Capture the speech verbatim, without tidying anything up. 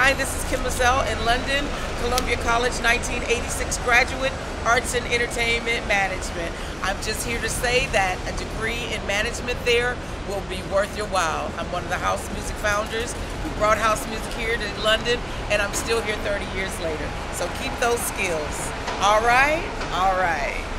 Hi, this is Kym Mazelle in London, Columbia College, nineteen eighty-six graduate, Arts and Entertainment Management. I'm just here to say that a degree in management there will be worth your while. I'm one of the house music founders. We brought house music here to London, and I'm still here thirty years later. So keep those skills. All right? All right.